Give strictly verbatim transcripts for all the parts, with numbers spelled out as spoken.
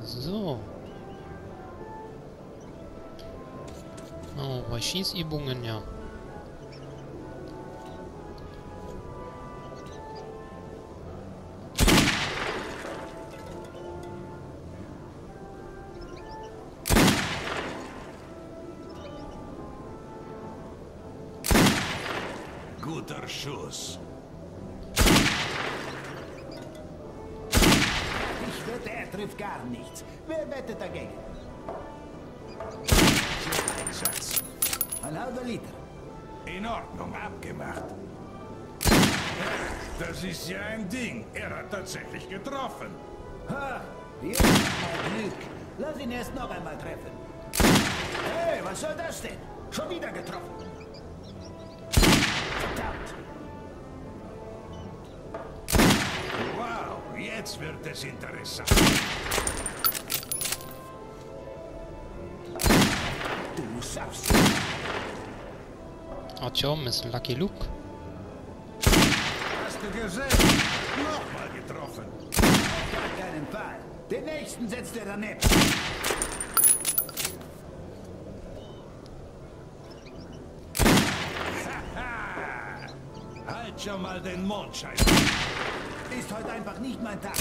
So. Oh, bei Schießübungen, ja. Guter Schuss. Ich wette, er trifft gar nichts. Wer wettet dagegen? Einsatz. Ein halber Liter. In Ordnung, abgemacht. Das ist ja ein Ding. Er hat tatsächlich getroffen. Ha, jetzt mal Glück. Lass ihn erst noch einmal treffen. Hey, was soll das denn? Schon wieder getroffen. Verdammt. Wow, jetzt wird es interessant. Du schaffst. Ach ja, ist Lucky Luke. Hast du gesehen? Nochmal getroffen. Auf gar keinen Fall. Den nächsten setzt er daneben. Halt schon mal den Mondschein. Ist heute einfach nicht mein Tag.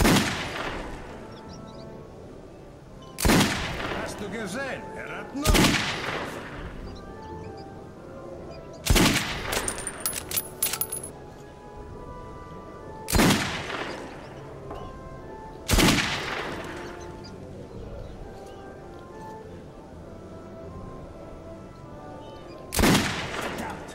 Hast du gesehen? Er hat noch getroffen. Verdammt.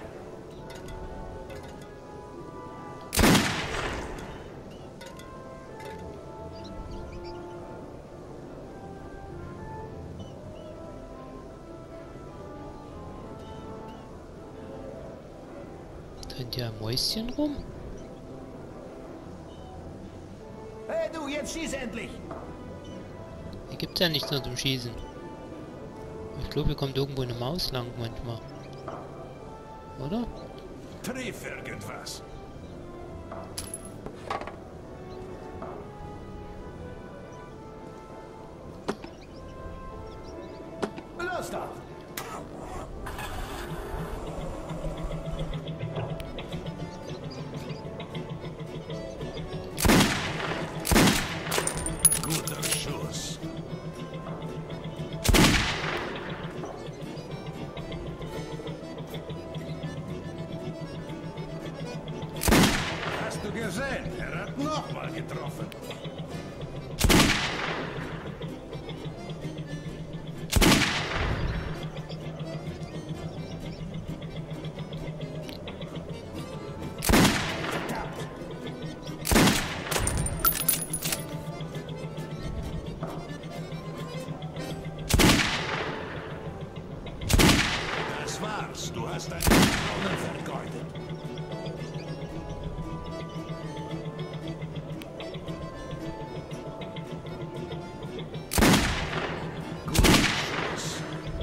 Rennt ja ein Mäuschen rum? Hey du, jetzt schieß endlich. Hier gibt's ja nichts nur zum Schießen. Ich glaube, hier kommt irgendwo eine Maus lang manchmal. Oder? Triff irgendwas. Los doch. Guter Schuss. Hast du gesehen? Er hat nochmal getroffen. Verdammt. Das war's. Du hast deine Patronen vergeudet. Guter Schuss.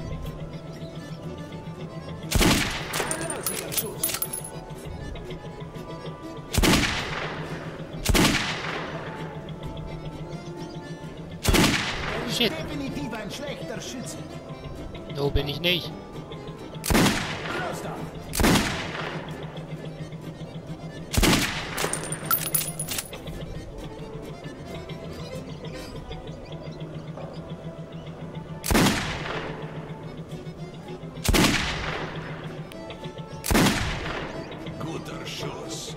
Ein lausiger Schuss. Er ist Shit. definitiv ein schlechter Schütze. So bin ich nicht. Los doch. Guter Schuss.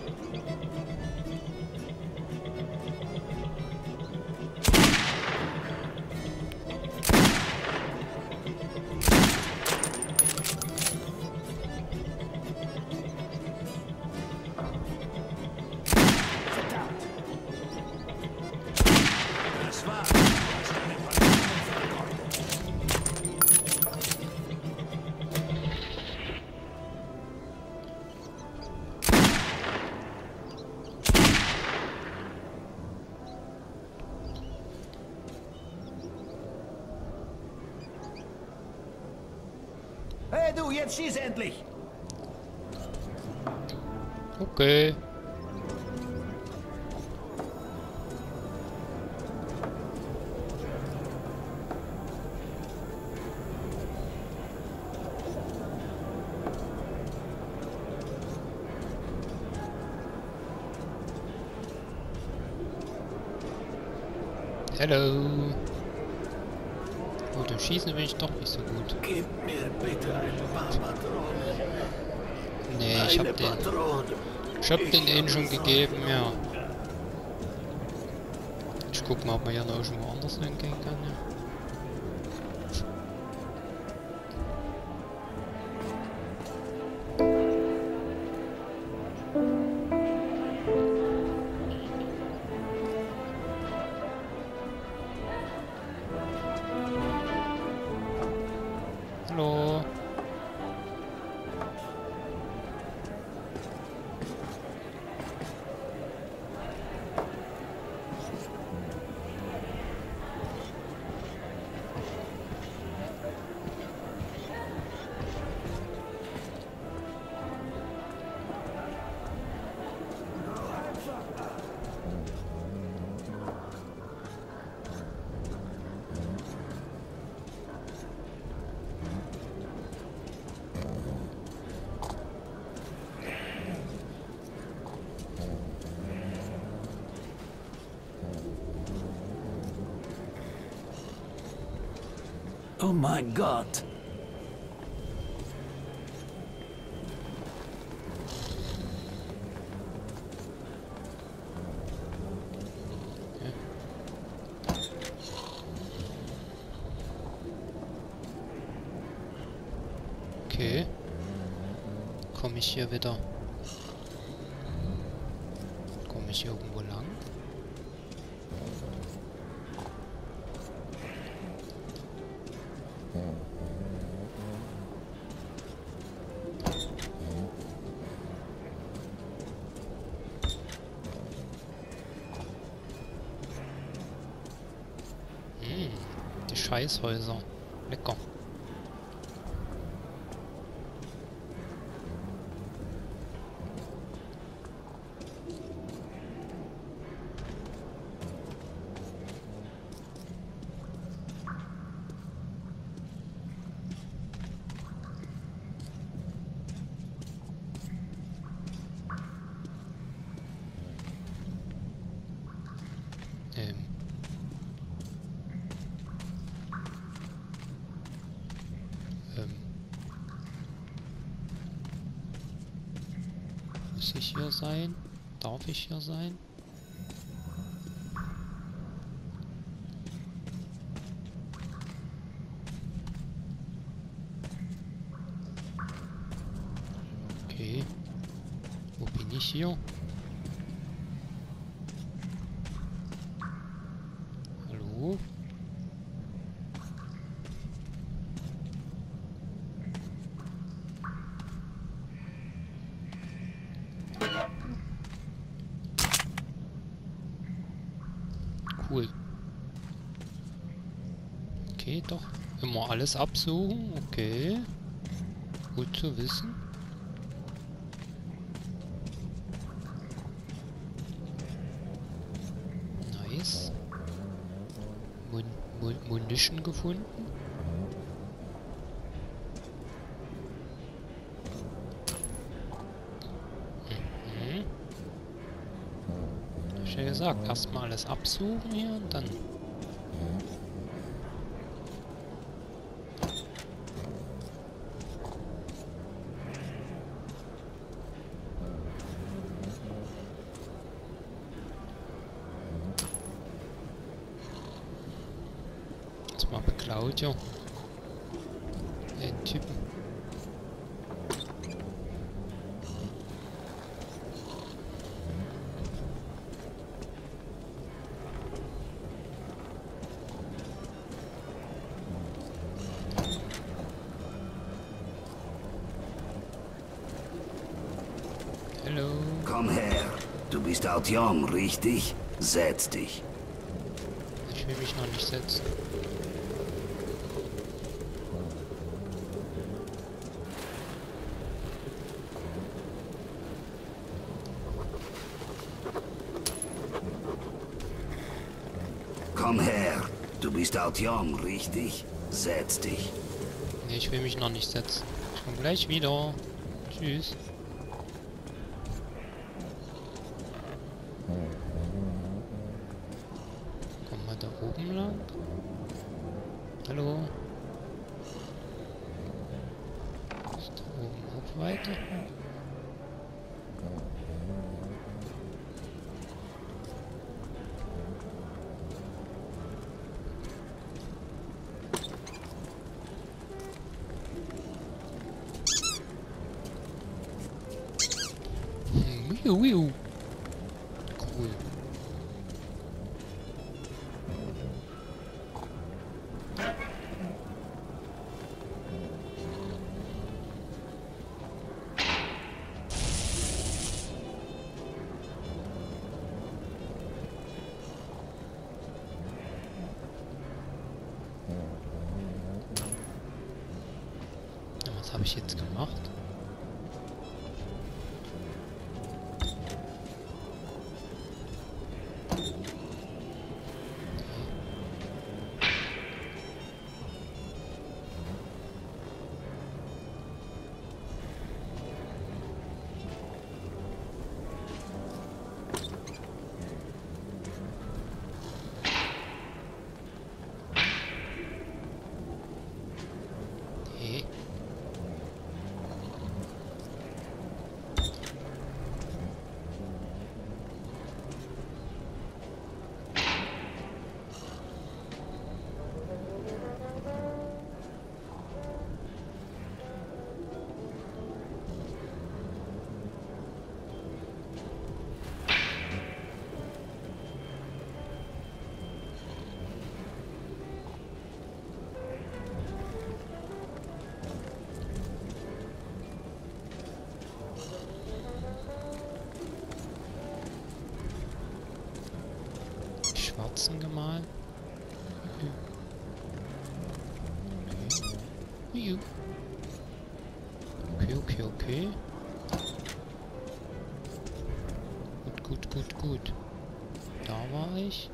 Verdammt. Das war's. Du hast deine Patronen vergeudet. Hey du, jetzt schieß endlich. Okay. Hello. Gut, im Schießen bin ich doch nicht so gut. Gib mir bitte ein paar Patronen. Nee, ich hab Eine den. Patrone. Ich hab den Ich eben schon hab gegeben, ja. Ich guck mal, ob man ja noch irgendwo anders hingehen kann, ja. Hallo. Oh mein Gott. Okay. Komme ich hier wieder? Komme ich irgendwo lang? Hm, die Scheißhäuser. Lecker. Ähm. Ähm. Muss ich hier sein? Darf ich hier sein? Okay. Wo bin ich hier? Hallo? Cool. Okay, doch. Immer alles absuchen. Okay. Gut zu wissen. Nice. Mun Mun Munition gefunden. Mhm. Hab ich ja gesagt, erstmal alles absuchen hier und dann. Jetzt mal bei Claudio. Den Typen. Hallo. Komm her. Du bist Artyom, richtig? Setz dich. Ich will mich noch nicht setzen. Komm her. Du bist Artyom, richtig? Setz dich. Nee, ich will mich noch nicht setzen. Ich komme gleich wieder. Tschüss. Komm mal Mal da oben lang. Hallo? Ist da oben auch weiter? Wiu, wiu. Cool. Ja, was habe ich jetzt gemacht? Okay. Schwarzen gemahlen. Okay. Okay, okay, okay. Gut, gut, gut, gut. Da war ich.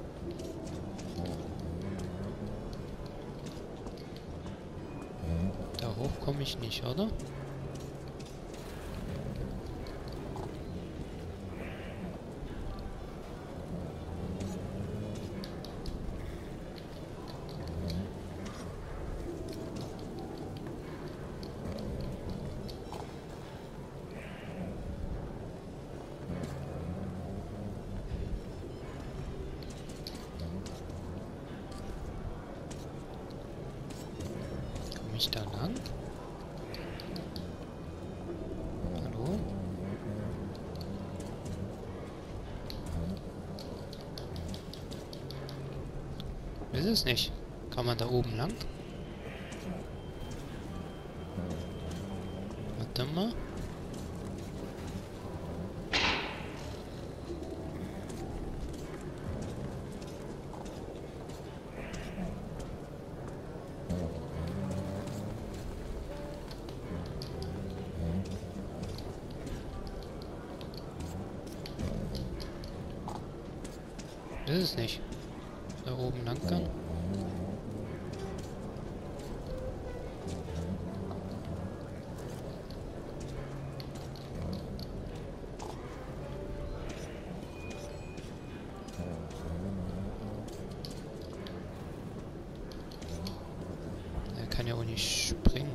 Da hoch komme ich nicht, oder? Komme ich da lang? Hallo? Ist es nicht. Kann man da oben lang? Warte mal. Ist es nicht. Da oben lang kann. Er kann ja auch nicht springen.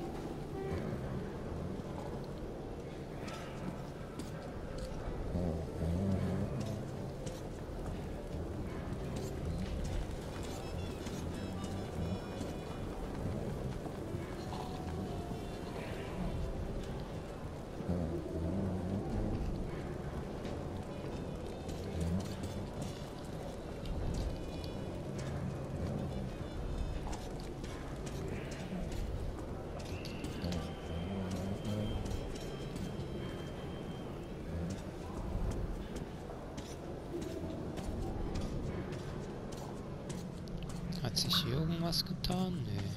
Hat sich hier irgendwas getan? Nee.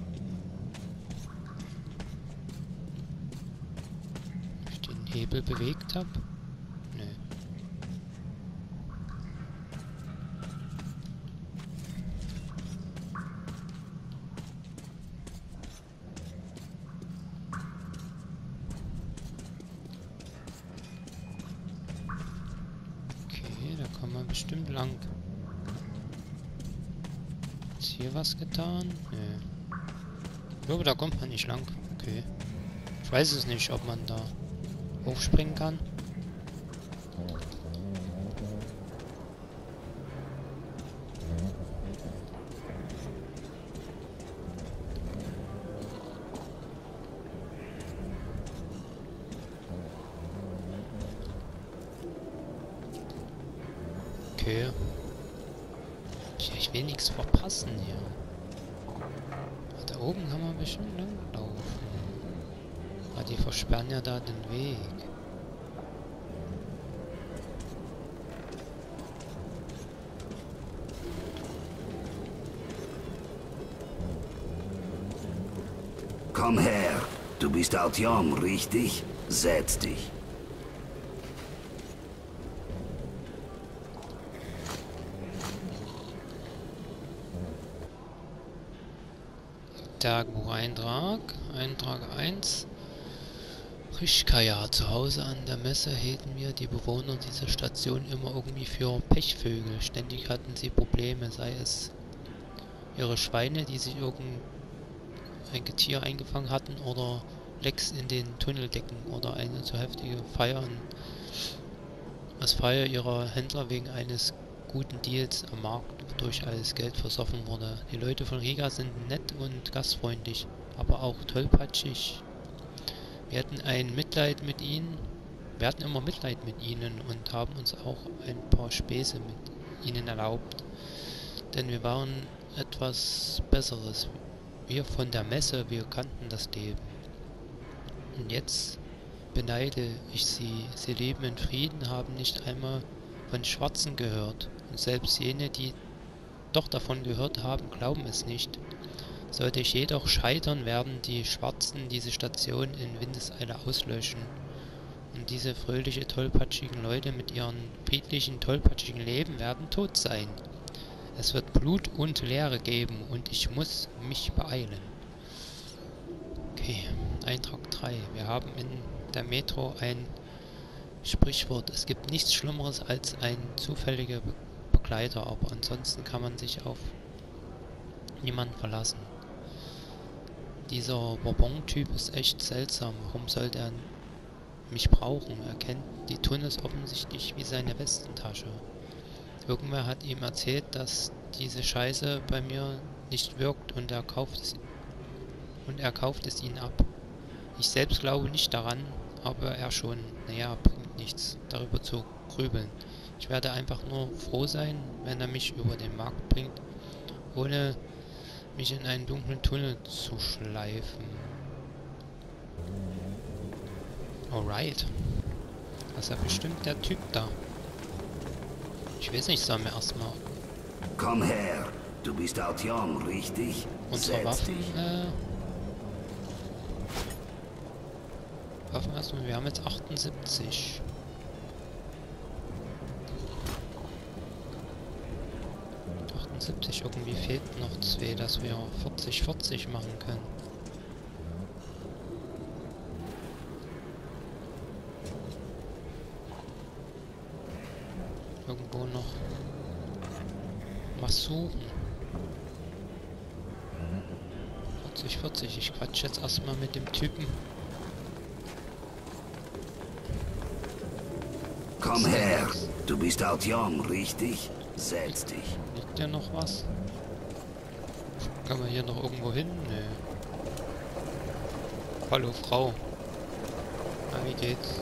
Ob ich den Hebel bewegt habe? Nee. Okay, da kann man bestimmt lang. jetzt hier was getan? Nö. Ich glaube, da kommt man nicht lang. Okay. Ich weiß es nicht, ob man da hochspringen kann. Okay. Ich, ich will nichts verpassen hier. Da oben kann man bestimmt langlaufen. Aber die versperren ja da den Weg. Komm her. Du bist Artyom, richtig? Setz dich. Tagebucheintrag. Eintrag eins. Prischkaja. Zu Hause an der Messe hielten wir die Bewohner dieser Station immer irgendwie für Pechvögel. Ständig hatten sie Probleme, sei es ihre Schweine, die sich irgendein Getier eingefangen hatten, oder Lecks in den Tunneldecken, oder eine zu heftige Feiern. Als Feier ihrer Händler wegen eines guten Deals am Markt durch alles Geld versoffen wurde. Die Leute von Riga sind nett und gastfreundlich, aber auch tollpatschig. Wir hatten ein Mitleid mit ihnen, wir hatten immer Mitleid mit ihnen und haben uns auch ein paar Späße mit ihnen erlaubt, denn wir waren etwas Besseres. Wir von der Messe, wir kannten das Leben. Und jetzt beneide ich sie. Sie leben in Frieden, haben nicht einmal von Schwarzen gehört. Und selbst jene, die doch davon gehört haben, glauben es nicht. Sollte ich jedoch scheitern, werden die Schwarzen diese Station in Windeseile auslöschen. Und diese fröhliche, tollpatschigen Leute mit ihren friedlichen, tollpatschigen Leben werden tot sein. Es wird Blut und Leere geben und ich muss mich beeilen. Okay, Eintrag drei. Wir haben in der Metro ein Sprichwort. Es gibt nichts Schlimmeres als ein zufälliger Be Begleiter, aber ansonsten kann man sich auf niemanden verlassen. Dieser Bourbon-Typ ist echt seltsam. Warum sollte er mich brauchen? Er kennt die Tunnels offensichtlich wie seine Westentasche. Irgendwer hat ihm erzählt, dass diese Scheiße bei mir nicht wirkt und er kauft es und er kauft es ihnen ab. Ich selbst glaube nicht daran, aber er schon. Naja, bringt nichts, darüber zu grübeln. Ich werde einfach nur froh sein, wenn er mich über den Markt bringt, ohne mich in einen dunklen Tunnel zu schleifen. Alright. Das ist ja bestimmt der Typ da. Ich weiß nicht, sollen wir erstmal Komm her. Du bist Artyom, richtig? unsere Setz Waffen, dich. äh... Waffen erstmal, wir haben jetzt achtundsiebzig. achtundsiebzig, irgendwie fehlt noch zwei, dass wir vierzig vierzig machen können. Irgendwo noch was suchen. vierzig vierzig, ich quatsch jetzt erstmal mit dem Typen. Komm her. Du bist Artyom, richtig? Setz dich. Liegt ja noch was? Kann man hier noch irgendwo hin? Nee. Hallo Frau. Na, wie geht's?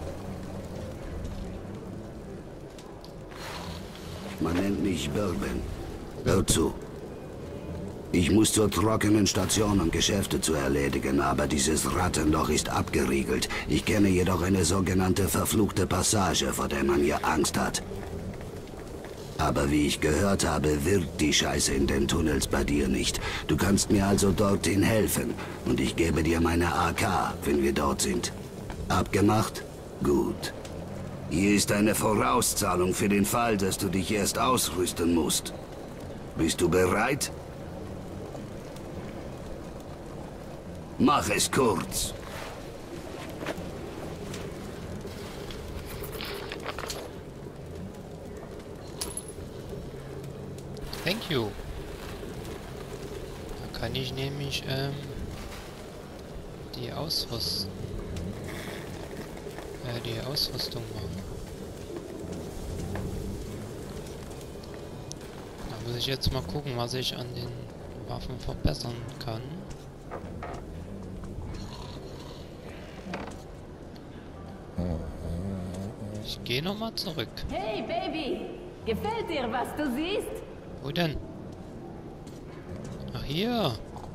Man nennt mich Bourbon. Hör zu. Ich muss zur trockenen Station, um Geschäfte zu erledigen, aber dieses Rattenloch ist abgeriegelt. Ich kenne jedoch eine sogenannte verfluchte Passage, vor der man hier Angst hat. Aber wie ich gehört habe, wirkt die Scheiße in den Tunnels bei dir nicht. Du kannst mir also dorthin helfen und ich gebe dir meine A K, wenn wir dort sind. Abgemacht? Gut. Hier ist eine Vorauszahlung für den Fall, dass du dich erst ausrüsten musst. Bist du bereit? Mach es kurz. Thank you. kann ich nämlich ähm, die Ausrüstung, äh, die Ausrüstung machen. Da muss ich jetzt mal gucken, was ich an den Waffen verbessern kann. Ich gehe nochmal zurück. Hey, Baby! Gefällt dir, was du siehst? Wo denn? Ach, hier.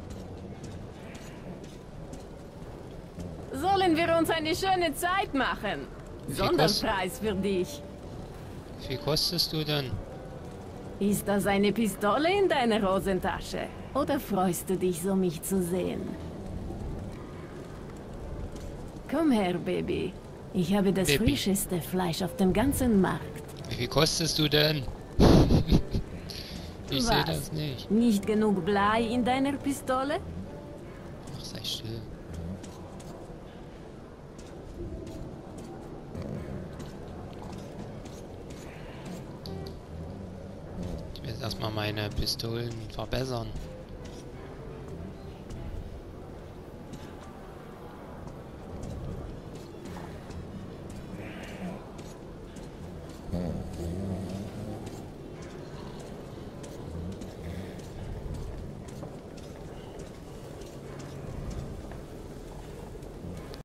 Sollen wir uns eine schöne Zeit machen? Wie Sonderpreis für dich. Wie viel kostest du denn? Ist das eine Pistole in deiner Hosentasche? Oder freust du dich, so mich zu sehen? Komm her, Baby. Ich habe das Baby. frischeste Fleisch auf dem ganzen Markt. Wie viel kostest du denn? Ich sehe Was? das nicht. Nicht genug Blei in deiner Pistole? Ach, sei still. Ich will jetzt erstmal meine Pistolen verbessern.